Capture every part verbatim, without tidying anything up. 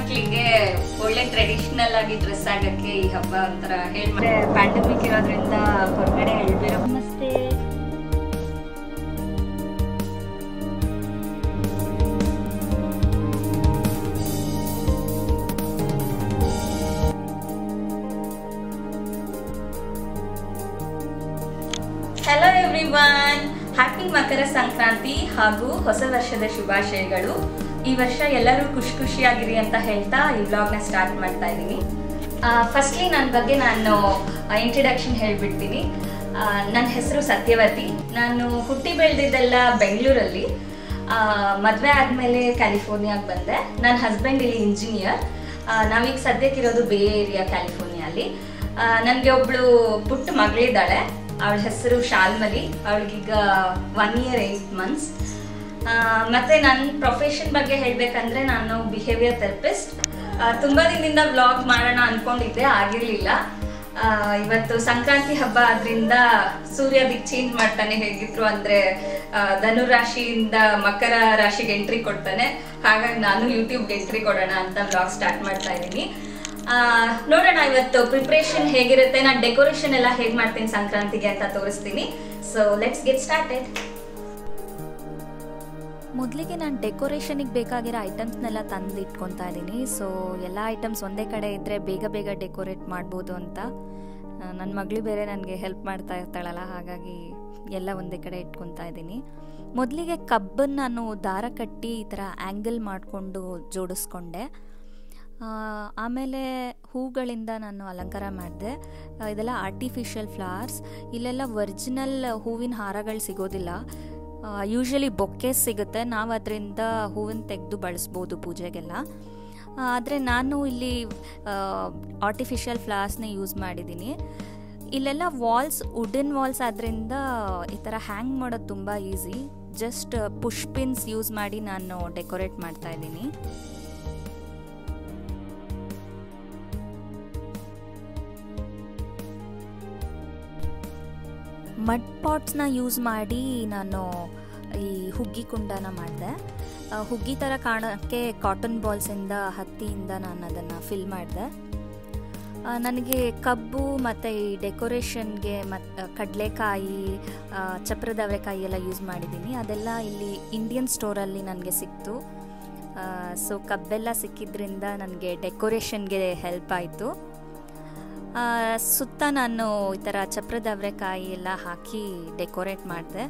ಹೆಣ್ಮಕ್ಳಿಗೆ ಒಳ್ಳೆ ಟ್ರೆಡಿಷನಲ್ ಆಗಿ ಡ್ರೆಸ್ ಆಗಕ್ಕೆ ಈ ಹಬ್ಬ ಒಂಥರ ಹೇಳ್ ಪ್ಯಾಂಡಮಿಕ್ ಇರೋದ್ರಿಂದ ಹೊರಗಡೆ ಹೇಳ್ಬೇರೋ. ನಮಸ್ತೆ. Hello everyone, happy Makar Sankranti ಹಾಗೂ ಹೊಸ ವರ್ಷದ ಶುಭಾಶಯಗಳು. ಈ ವರ್ಷ ಎಲ್ಲರೂ ಖುಷಿ ಖುಷಿಯಾಗಿರಿ ಅಂತ ಹೇಳ್ತಾ ಈ ವ್ಲಾಗ್ನ ಸ್ಟಾರ್ಟ್ ಮಾಡ್ತಾ ಇದ್ದೀನಿ. ಫಸ್ಟ್ಲಿ ನನ್ನ ಬಗ್ಗೆ ನಾನು ಇಂಟ್ರಡಕ್ಷನ್ ಹೇಳ್ಬಿಡ್ತೀನಿ. ನನ್ನ ಹೆಸರು ಸತ್ಯವತಿ. ನಾನು ಹುಟ್ಟಿ ಬೆಳೆದಿದ್ದೆಲ್ಲ ಬೆಂಗಳೂರಲ್ಲಿ. ಮದುವೆ ಆದಮೇಲೆ ಕ್ಯಾಲಿಫೋರ್ನಿಯಾಗೆ ಬಂದೆ. ನನ್ನ ಹಸ್ಬೆಂಡ್ ಇಲ್ಲಿ ಇಂಜಿನಿಯರ್. ನಾವೀಗ ಸದ್ಯಕ್ಕಿರೋದು ಬೇ ಏರಿಯಾ ಕ್ಯಾಲಿಫೋರ್ನಿಯಲ್ಲಿ. ನನಗೆ ಒಬ್ಳು ಪುಟ್ಟ ಮಗಳಿದ್ದಾಳೆ. ಅವಳ ಹೆಸರು ಶಾಲ್ಮಲಿ. ಅವಳಿಗೀಗ ಒನ್ ಇಯರ್ ಏಯ್ಟ್ ಮಂತ್ಸ್. ಮತ್ತು ನನ್ನ ಪ್ರೊಫೆಷನ್ ಬಗ್ಗೆ ಹೇಳಬೇಕಂದ್ರೆ ನಾನು ಬಿಹೇವಿಯರ್ ಥೆರಪಿಸ್ಟ್. ತುಂಬ ದಿನದಿಂದ ವ್ಲಾಗ್ ಮಾಡೋಣ ಅಂದ್ಕೊಂಡಿದ್ದೆ, ಆಗಿರಲಿಲ್ಲ. ಇವತ್ತು ಸಂಕ್ರಾಂತಿ ಹಬ್ಬ ಆದ್ರಿಂದ ಸೂರ್ಯ ದಿಕ್ ಚೇಂಜ್ ಮಾಡ್ತಾನೆ. ಹೇಗಿದ್ರು ಅಂದರೆ ಧನುರಾಶಿಯಿಂದ ಮಕರ ರಾಶಿಗೆ ಎಂಟ್ರಿ ಕೊಡ್ತಾನೆ. ಹಾಗಾಗಿ ನಾನು ಯೂಟ್ಯೂಬ್ಗೆ ಎಂಟ್ರಿ ಕೊಡೋಣ ಅಂತ ವ್ಲಾಗ್ ಸ್ಟಾರ್ಟ್ ಮಾಡ್ತಾ ಇದ್ದೀನಿ. ನೋಡೋಣ ಇವತ್ತು ಪ್ರಿಪ್ರೇಷನ್ ಹೇಗಿರುತ್ತೆ, ನಾನು ಡೆಕೋರೇಷನ್ ಎಲ್ಲ ಹೇಗೆ ಮಾಡ್ತೀನಿ ಸಂಕ್ರಾಂತಿಗೆ ಅಂತ ತೋರಿಸ್ತೀನಿ. So let's get started. ಮೊದಲಿಗೆ ನಾನು ಡೆಕೋರೇಷನಿಗೆ ಬೇಕಾಗಿರೋ ಐಟಮ್ಸ್ನೆಲ್ಲ ತಂದು ಇಟ್ಕೊತಾ ಇದ್ದೀನಿ. ಸೊ ಎಲ್ಲ ಐಟಮ್ಸ್ ಒಂದೇ ಕಡೆ ಇದ್ದರೆ ಬೇಗ ಬೇಗ ಡೆಕೋರೇಟ್ ಮಾಡ್ಬೋದು ಅಂತ. ನನ್ನ ಮಗಳು ಬೇರೆ ನನಗೆ ಹೆಲ್ಪ್ ಮಾಡ್ತಾ ಇರ್ತಾಳಲ್ಲ, ಹಾಗಾಗಿ ಎಲ್ಲ ಒಂದೇ ಕಡೆ ಇಟ್ಕೊತಾ ಇದ್ದೀನಿ. ಮೊದಲಿಗೆ ಕಬ್ಬನ್ನು ನಾನು ದಾರ ಕಟ್ಟಿ ಈ ಥರ ಆ್ಯಂಗಲ್ ಮಾಡಿಕೊಂಡು ಜೋಡಿಸ್ಕೊಂಡೆ. ಆಮೇಲೆ ಹೂಗಳಿಂದ ನಾನು ಅಲಂಕಾರ ಮಾಡಿದೆ. ಇದೆಲ್ಲ ಆರ್ಟಿಫಿಷಿಯಲ್ ಫ್ಲವರ್ಸ್. ಇಲ್ಲೆಲ್ಲ ಒರಿಜಿನಲ್ ಹೂವಿನ ಹಾರಗಳು ಸಿಗೋದಿಲ್ಲ. ಯೂಶ್ವಲಿ ಬೊಕ್ಕೇಸ್ ಸಿಗುತ್ತೆ, ನಾವು ಅದರಿಂದ ಹೂವನ್ನು ತೆಗೆದು ಬಳಸ್ಬೋದು ಪೂಜೆಗೆಲ್ಲ. ಆದರೆ ನಾನು ಇಲ್ಲಿ ಆರ್ಟಿಫಿಷಿಯಲ್ ಫ್ಲವರ್ಸ್ನೇ ಯೂಸ್ ಮಾಡಿದ್ದೀನಿ. ಇಲ್ಲೆಲ್ಲ ವಾಲ್ಸ್ ವುಡನ್ ವಾಲ್ಸ್ ಆದ್ದರಿಂದ ಈ ಥರ ಹ್ಯಾಂಗ್ ಮಾಡೋದು ತುಂಬ easy. Just push pins use ಮಾಡಿ ನಾನು ಡೆಕೋರೇಟ್ ಮಾಡ್ತಾ ಇದ್ದೀನಿ. ಮಡ್ ಪಾಟ್ಸ್ನ ಯೂಸ್ ಮಾಡಿ ನಾನು ಈ ಹುಗ್ಗಿ ಕುಂಡನ ಮಾಡಿದೆ. ಹುಗ್ಗಿ ಥರ ಕಾಣೋಕ್ಕೆ ಕಾಟನ್ ಬಾಲ್ಸಿಂದ ಹತ್ತಿಯಿಂದ ನಾನು ಅದನ್ನು ಫಿಲ್ ಮಾಡಿದೆ. ನನಗೆ ಕಬ್ಬು ಮತ್ತು ಈ ಡೆಕೋರೇಷನ್ಗೆ ಮತ್ತು ಕಡಲೆಕಾಯಿ, ಚಪ್ರದವರೆಕಾಯಿ ಎಲ್ಲ ಯೂಸ್ ಮಾಡಿದ್ದೀನಿ. ಅದೆಲ್ಲ ಇಲ್ಲಿ ಇಂಡಿಯನ್ ಸ್ಟೋರಲ್ಲಿ ನನಗೆ ಸಿಕ್ತು. ಸೊ ಕಬ್ಬೆಲ್ಲ ಸಿಕ್ಕಿದ್ರಿಂದ ನನಗೆ ಡೆಕೋರೇಷನ್ಗೆ ಹೆಲ್ಪ್ ಆಯಿತು. ಸುತ್ತ ನಾನು ಈ ಥರ ಚಪ್ರದವರೆಕಾಯಿ ಎಲ್ಲ ಹಾಕಿ ಡೆಕೋರೇಟ್ ಮಾಡಿದೆ.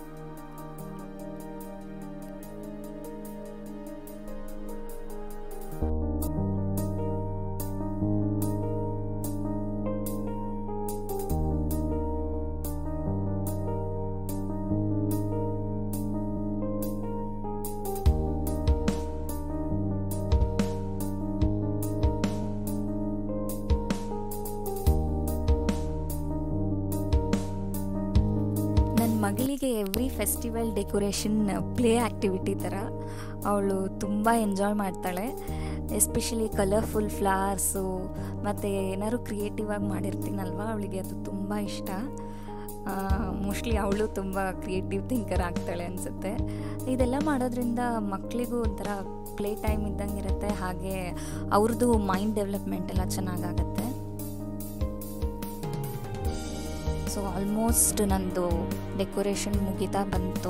ಮಗಳಿಗೆ every festival decoration play activity ಥರ. ಅವಳು ತುಂಬ ಎಂಜಾಯ್ ಮಾಡ್ತಾಳೆ. ಎಸ್ಪೆಷಲಿ ಕಲರ್ಫುಲ್ ಫ್ಲವರ್ಸು ಮತ್ತು ಏನಾದ್ರು ಕ್ರಿಯೇಟಿವ್ ಆಗಿ ಮಾಡಿರ್ತೀನಲ್ವ, ಅವಳಿಗೆ ಅದು ತುಂಬ ಇಷ್ಟ. ಮೋಸ್ಟ್ಲಿ ಅವಳು ತುಂಬ ಕ್ರಿಯೇಟಿವ್ ಥಿಂಕರ್ ಆಗ್ತಾಳೆ ಅನಿಸುತ್ತೆ. ಇದೆಲ್ಲ ಮಾಡೋದ್ರಿಂದ ಮಕ್ಕಳಿಗೂ ಒಂಥರ ಪ್ಲೇ ಟೈಮ್ ಇದ್ದಂಗೆ ಇರುತ್ತೆ, ಹಾಗೆ ಅವ್ರದ್ದು ಮೈಂಡ್ ಡೆವಲಪ್ಮೆಂಟ್ ಎಲ್ಲ ಚೆನ್ನಾಗಾಗತ್ತೆ. ಸೊ ಆಲ್ಮೋಸ್ಟ್ ನಂದು ಡೆಕೋರೇಷನ್ ಮುಗಿತಾ ಬಂತು.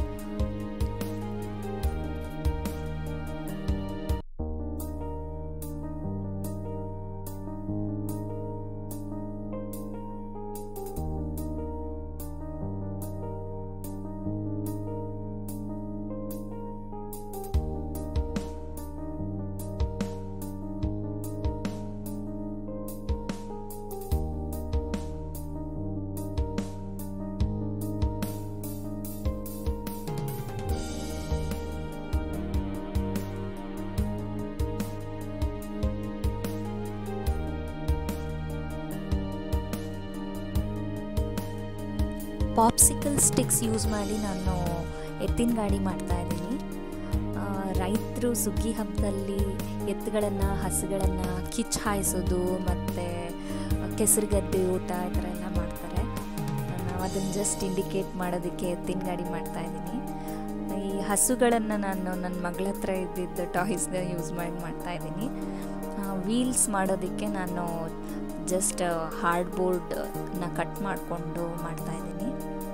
ಪಾಪ್ಸಿಕಲ್ ಸ್ಟಿಕ್ಸ್ ಯೂಸ್ ಮಾಡಿ ನಾನು ಎತ್ತಿನ ಗಾಡಿ ಮಾಡ್ತಾಯಿದ್ದೀನಿ. ರೈತರು ಸುಗ್ಗಿ ಹಬ್ಬದಲ್ಲಿ ಎತ್ತುಗಳನ್ನು ಹಸುಗಳನ್ನು ಕಿಚ್ಚು ಹಾಯಿಸೋದು ಮತ್ತು ಕೆಸರುಗದ್ದೆ ಊಟ ಈ ಥರ ಎಲ್ಲ ಮಾಡ್ತಾರೆ. ನಾವು ಅದನ್ನು ಜಸ್ಟ್ ಇಂಡಿಕೇಟ್ ಮಾಡೋದಕ್ಕೆ ಎತ್ತಿನ ಗಾಡಿ ಮಾಡ್ತಾಯಿದ್ದೀನಿ. ಈ ಹಸುಗಳನ್ನು ನಾನು ನನ್ನ ಮಗಳ ಹತ್ರ ಇದ್ದಿದ್ದ ಟಾಯ್ಸ್ನ ಯೂಸ್ ಮಾಡಿ ಮಾಡ್ತಾಯಿದ್ದೀನಿ. ವೀಲ್ಸ್ ಮಾಡೋದಕ್ಕೆ ನಾನು ಜಸ್ಟ್ ಹಾರ್ಡ್ಬೋರ್ಡ್ನ ಕಟ್ ಮಾಡಿಕೊಂಡು ಮಾಡ್ತಾಯಿದ್ದೀನಿ.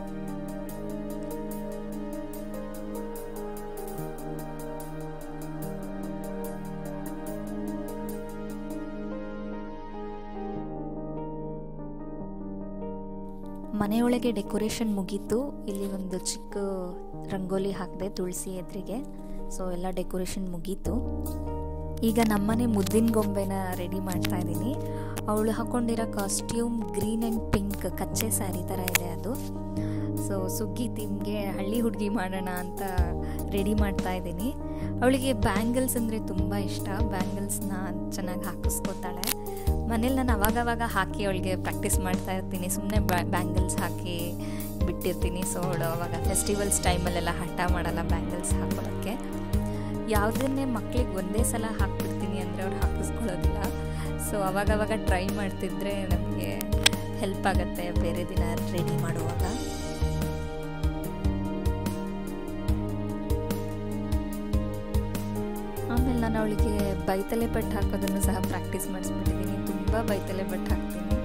ಮನೆಯೊಳಗೆ ಡೆಕೋರೇಷನ್ ಮುಗೀತು. ಇಲ್ಲಿ ಒಂದು ಚಿಕ್ಕ ರಂಗೋಲಿ ಹಾಕಿದೆ ತುಳಸಿ ಎದುರಿಗೆ. ಸೊ ಎಲ್ಲ ಡೆಕೋರೇಷನ್ ಮುಗೀತು. ಈಗ ನಮ್ಮನೆ ಮುದ್ದಿನ ಗೊಂಬೆನ ರೆಡಿ ಮಾಡ್ತಾ ಇದ್ದೀನಿ. ಅವಳು ಹಾಕ್ಕೊಂಡಿರೋ ಕಾಸ್ಟ್ಯೂಮ್ ಗ್ರೀನ್ ಆ್ಯಂಡ್ ಪಿಂಕ್ ಕಚ್ಚೆ ಸ್ಯಾರಿ ಥರ ಇದೆ ಅದು. ಸೊ ಸುಗ್ಗಿ ಥೀಮ್ಗೆ ಹಳ್ಳಿ ಹುಡುಗಿ ಮಾಡೋಣ ಅಂತ ರೆಡಿ ಮಾಡ್ತಾ ಇದ್ದೀನಿ. ಅವಳಿಗೆ ಬ್ಯಾಂಗಲ್ಸ್ ಅಂದರೆ ತುಂಬ ಇಷ್ಟ. ಬ್ಯಾಂಗಲ್ಸ್ನ ಚೆನ್ನಾಗಿ ಹಾಕಿಸ್ಕೊತಾಳೆ. ಮನೇಲಿ ನಾನು ಅವಾಗವಾಗ ಹಾಕಿ ಅವಳಿಗೆ ಪ್ರಾಕ್ಟೀಸ್ ಮಾಡ್ತಾ ಇರ್ತೀನಿ. ಸುಮ್ಮನೆ ಬ್ಯಾಂಗಲ್ಸ್ ಹಾಕಿ ಬಿಟ್ಟಿರ್ತೀನಿ. ಸೊ ಅವಳು ಅವಾಗ ಫೆಸ್ಟಿವಲ್ಸ್ ಟೈಮಲ್ಲೆಲ್ಲ ಹಠ ಮಾಡಲ್ಲ ಬ್ಯಾಂಗಲ್ಸ್ ಹಾಕೊಳ್ಳೋಕ್ಕೆ. ಯಾವುದನ್ನೇ ಮಕ್ಕಳಿಗೆ ಒಂದೇ ಸಲ ಹಾಕ್ಬಿಡ್ತೀನಿ ಅಂದರೆ ಅವ್ರು ಹಾಕಿಸ್ಕೊಳ್ಳೋದಿಲ್ಲ. ಸೊ ಅವಾಗವಾಗ ಟ್ರೈ ಮಾಡ್ತಿದ್ರೆ ನಮಗೆ ಹೆಲ್ಪ್ ಆಗುತ್ತೆ ಬೇರೆ ದಿನ ರೆಡಿ ಮಾಡುವಾಗ. ಆಮೇಲೆ ನಾನು ಅವಳಿಗೆ ಬೈತಲೆ ಬಟ್ಟೆ ಹಾಕೋದನ್ನು ಸಹ ಪ್ರಾಕ್ಟೀಸ್ ಮಾಡಿಸ್ಬಿಟ್ಟಿದ್ದೀನಿ. ತುಂಬ ಬೈತಲೆ ಬಟ್ಟೆ ಹಾಕ್ತೀನಿ.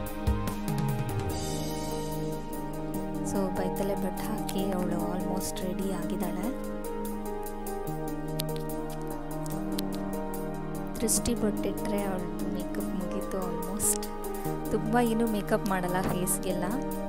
ಸೊ ಬೈತಲೆ ಬಟ್ಟೆ ಹಾಕಿ ಅವಳು ಆಲ್ಮೋಸ್ಟ್ ರೆಡಿ ಆಗಿದ್ದಾಳೆ. ದೃಷ್ಟಿ ಬೊಟ್ಟಿಟ್ರೆ ಅವಳು ಮೇಕಪ್ ಮುಗೀತು ಆಲ್ಮೋಸ್ಟ್. ತುಂಬ ಏನೂ ಮೇಕಪ್ ಮಾಡಲ್ಲ ಫೇಸ್ಗೆಲ್ಲ.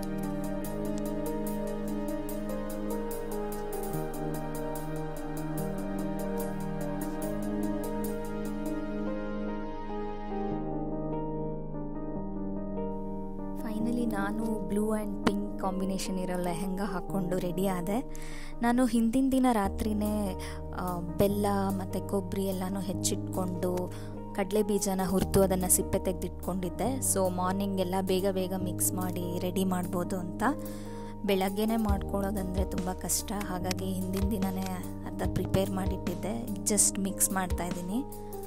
ಫೈನಲಿ ನಾನು ಬ್ಲೂ ಆ್ಯಂಡ್ ಪಿಂಕ್ ಕಾಂಬಿನೇಷನ್ ಇರೋ ಲೆಹೆಂಗಾ ಹಾಕ್ಕೊಂಡು ರೆಡಿ ಆದೆ. ನಾನು ಹಿಂದಿನ ದಿನ ರಾತ್ರಿಯೇ ಬೆಲ್ಲ ಮತ್ತು ಕೊಬ್ಬರಿ ಎಲ್ಲನೂ ಹೆಚ್ಚಿಟ್ಕೊಂಡು ಕಡಲೆ ಬೀಜನ ಹುರಿದು ಅದನ್ನು ಸಿಪ್ಪೆ ತೆಗೆದಿಟ್ಕೊಂಡಿದ್ದೆ. ಸೊ ಮಾರ್ನಿಂಗ್ ಎಲ್ಲ ಬೇಗ ಬೇಗ ಮಿಕ್ಸ್ ಮಾಡಿ ರೆಡಿ ಮಾಡ್ಬೋದು ಅಂತ. ಬೆಳಗ್ಗೆನೇ ಮಾಡ್ಕೊಳ್ಳೋದಂದರೆ ತುಂಬ ಕಷ್ಟ. ಹಾಗಾಗಿ ಹಿಂದಿನ ದಿನವೇ ಅರ್ಧ ಪ್ರಿಪೇರ್ ಮಾಡಿಟ್ಟಿದ್ದೆ. ಜಸ್ಟ್ ಮಿಕ್ಸ್ ಮಾಡ್ತಾಯಿದ್ದೀನಿ.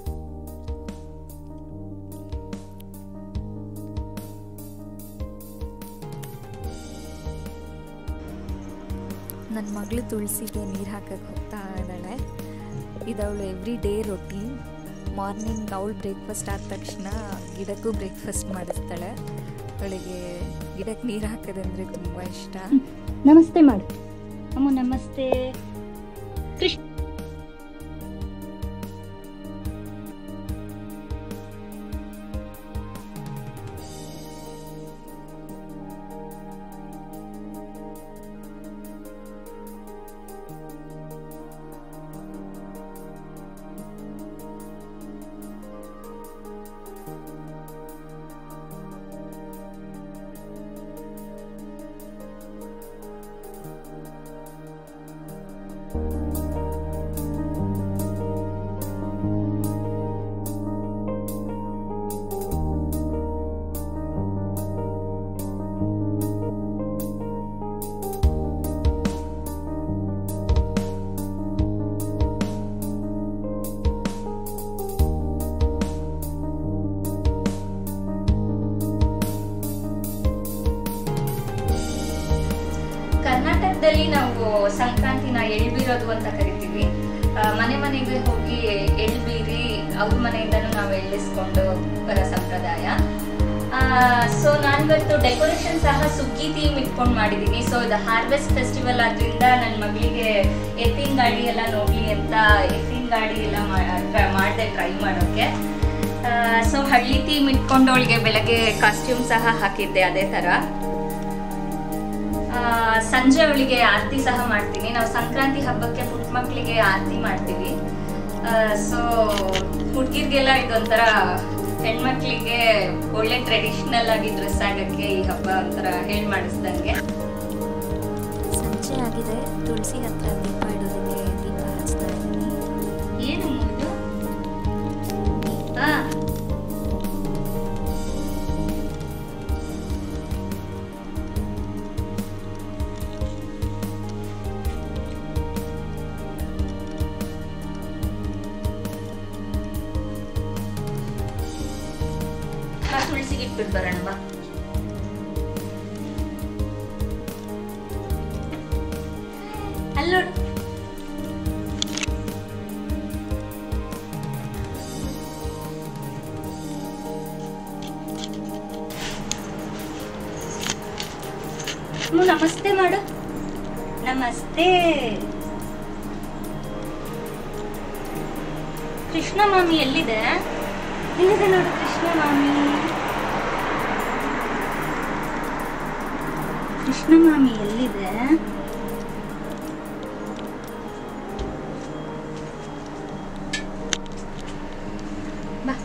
ನನ್ನ ಮಗಳು ತುಳಸಿಗೆ ನೀರು ಹಾಕಕ್ಕೆ ಹೋಗ್ತಾ ಇದ್ದಾಳೆ. ಇದವಳು ಎವ್ರಿ ಡೇ ರೊಟೀನ್. ಮಾರ್ನಿಂಗ್ ಅವಳು ಬ್ರೇಕ್ಫಾಸ್ಟ್ ಆದ ತಕ್ಷಣ ಗಿಡಕ್ಕೂ ಬ್ರೇಕ್ಫಾಸ್ಟ್ ಮಾಡಿಸ್ತಾಳೆ. ಅವಳಿಗೆ ಗಿಡಕ್ಕೆ ನೀರು ಹಾಕೋದಂದರೆ ತುಂಬ ಇಷ್ಟ. ನಮಸ್ತೆ ಮಾಡು ಅಮ್ಮ. ನಮಸ್ತೆ ಕೃಷ್ಣ. ಕರ್ನಾಟಕದಲ್ಲಿ ನಾವು ಸಂಕ್ರಾಂತಿನ ಎಳ್ಬೀರೋದು ಅಂತ ಕರಿತೀವಿ. ಮನೆ ಮನೆಗೆ ಹೋಗಿ ಎಳ್ಬೀರಿ ಅವ್ರ ಮನೆಯಿಂದನೂ ನಾವು ಎಳ್ಳಿಸ್ಕೊಂಡು ಬರೋ ಸಂಪ್ರದಾಯ. ಸೊ ನಾನಿವತ್ತು ಡೆಕೋರೇಷನ್ ಸಹ ಸುಗ್ಗಿ ಥೀಮ್ ಇಟ್ಕೊಂಡು ಮಾಡಿದ್ದೀನಿ. ಸೊ ಇದು ಹಾರ್ವೆಸ್ಟ್ ಫೆಸ್ಟಿವಲ್ ಆದ್ರಿಂದ ನನ್ನ ಮಗಳಿಗೆ ಎತ್ತಿನ ಗಾಡಿ ಎಲ್ಲ ನೋಡ್ಲಿ ಅಂತ ಎತ್ತಿನ ಗಾಡಿ ಎಲ್ಲ ಮಾಡಿದೆ ಟ್ರೈ ಮಾಡೋಕ್ಕೆ. ಸೊ ಹಳ್ಳಿ ಥೀಮ್ ಇಟ್ಕೊಂಡು ಅವಳಿಗೆ ಬೆಳಗ್ಗೆ ಕಾಸ್ಟ್ಯೂಮ್ ಸಹ ಹಾಕಿದ್ದೆ ಅದೇ ಥರ. ಸಂಜೆ ಅವಳಿಗೆ ಆರತಿ ಸಹ ಮಾಡ್ತೀನಿ. ನಾವು ಸಂಕ್ರಾಂತಿ ಹಬ್ಬಕ್ಕೆ ಪುಟ್ಟ ಮಕ್ಕಳಿಗೆ ಆರತಿ ಮಾಡ್ತೀವಿ. ಸೊ ಹುಡುಗಿರ್ಗೆಲ್ಲ ಇದೊಂಥರ ಹೆಣ್ಮಕ್ಳಿಗೆ ಒಳ್ಳೆ ಟ್ರೆಡಿಷನಲ್ ಆಗಿ ಡ್ರೆಸ್ ಆಗೋಕ್ಕೆ ಈ ಹಬ್ಬ ಒಂಥರ ಹೇಳಿ ಮಾಡಿಸ್ದಂಗೆ. ಸಂಜೆ ಆಗಿದೆ. ತುಳಸಿ ಹತ್ರ ದೀಪ ಇಡೋದಕ್ಕೆ ದೀಪ ಹಚ್ತಾ ಇದ್ದೀನಿ. ಏನು ಮುಗಿದು ಹಾಂ ತುಳಸಿಗೆ ಇಟ್ಬಿಟ್ಟು ಬರೋಣ ಬಾ. ಅಲ್ಲೋಡು ಅಮ್ಮ ನಮಸ್ತೆ ಮಾಡು. ನಮಸ್ತೆ. ಕೃಷ್ಣ ಮಾಮಿ ಎಲ್ಲಿದೆ? ಎಲ್ಲಿದೆ ನೋಡು ಕೃಷ್ಣ ಮಾಮಿ. ಕೃಷ್ಣ ಮಾಮಿ ಎಲ್ಲಿದೆ? ಬಾ.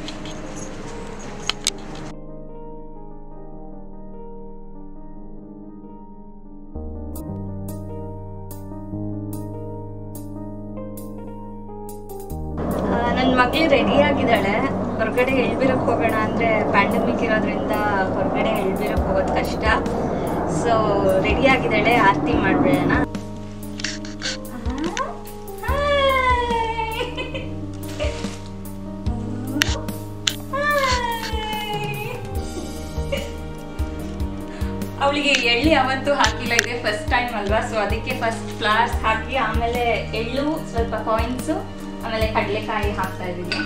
ನನ್ನ ಮಗಳು ರೆಡಿ ಆಗಿದ್ದಾಳೆ. ಹೊರಗಡೆ ಎಳ್ಬಿರಕ್ ಹೋಗೋಣ ಅಂದ್ರೆ ಪ್ಯಾಂಡಮಿಕ್ ಇರೋದ್ರಿಂದ ಹೊರಗಡೆ ಎಳ್ಬಿರಕ್ ಹೋಗೋದು ಕಷ್ಟ. ಸೊ ರೆಡಿ ಆಗಿದ್ದಾಳೆ, ಆರತಿ ಮಾಡ್ಬೇಡೋಣ. ಅವಳಿಗೆ ಎಳ್ಳು ಯಾವತ್ತೂ ಹಾಕಿಲ್ಲ, ಇದೆ ಫಸ್ಟ್ ಟೈಮ್ ಅಲ್ವಾ. ಸೊ ಅದಕ್ಕೆ ಫಸ್ಟ್ ಫ್ಲವರ್ಸ್ ಹಾಕಿ ಆಮೇಲೆ ಎಳ್ಳು, ಸ್ವಲ್ಪ ಕಾಯಿನ್ಸು, ಆಮೇಲೆ ಕಡಲೆಕಾಯಿ ಹಾಕ್ತಾ ಇದ್ದೀನಿ.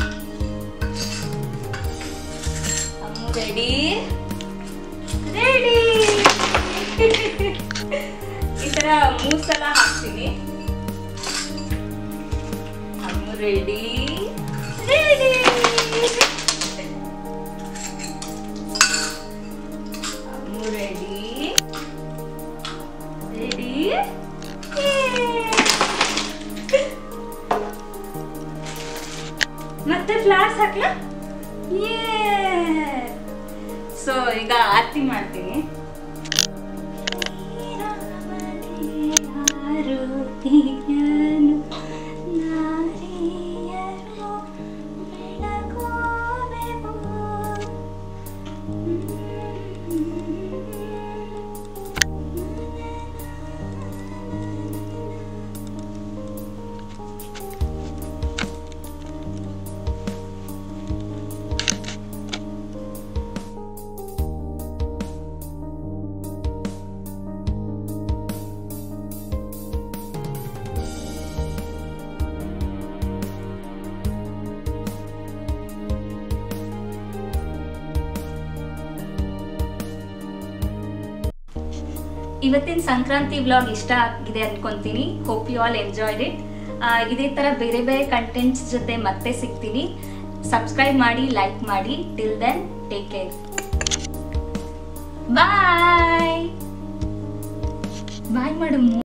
Ammu ready ready. ಈ ತರ ಮೂರ್ ಸಲ ಹಾಕ್ತೀನಿ. Ammu ready ready. Ammu ready ready. ಮತ್ತೆ ಫ್ಲವರ್ಸ್ ಹಾಕ್ಲಾ? ಸೊ ಈಗ ಆರತಿ ಮಾಡ್ತೀನಿ. ಇವತ್ತಿನ ಸಂಕ್ರಾಂತಿ ವ್ಲಾಗ್ ಇಷ್ಟ ಆಗಿದೆ ಅನ್ಕೊಂತೀನಿ. Hope you all enjoyed it. ಇದೇ ತರ ಬೇರೆ ಬೇರೆ ಕಂಟೆಂಟ್ಸ್ ಜೊತೆ ಮತ್ತೆ ಸಿಗ್ತೀನಿ. ಸಬ್ಸ್ಕ್ರೈಬ್ ಮಾಡಿ, ಲೈಕ್ ಮಾಡಿ. Till then take care. Bye bye ಮಾಡು.